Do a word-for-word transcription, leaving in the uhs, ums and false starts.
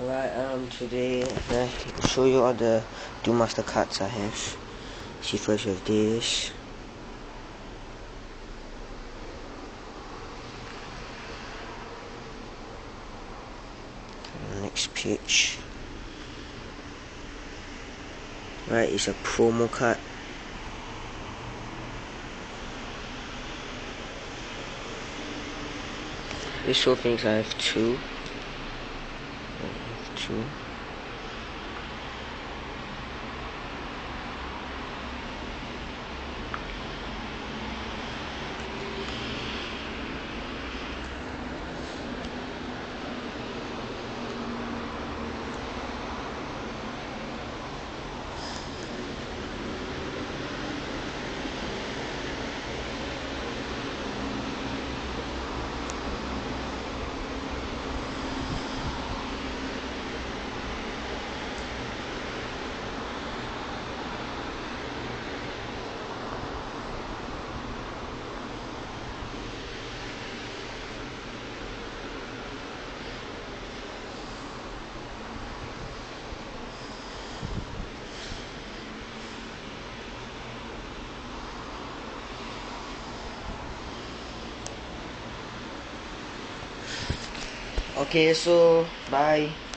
Alright, um, today I will show you all the Duel Master cards I have. See, first you have this. Next page. Right, it's a promo card. This whole thing I have two. I have two. Okay, so bye.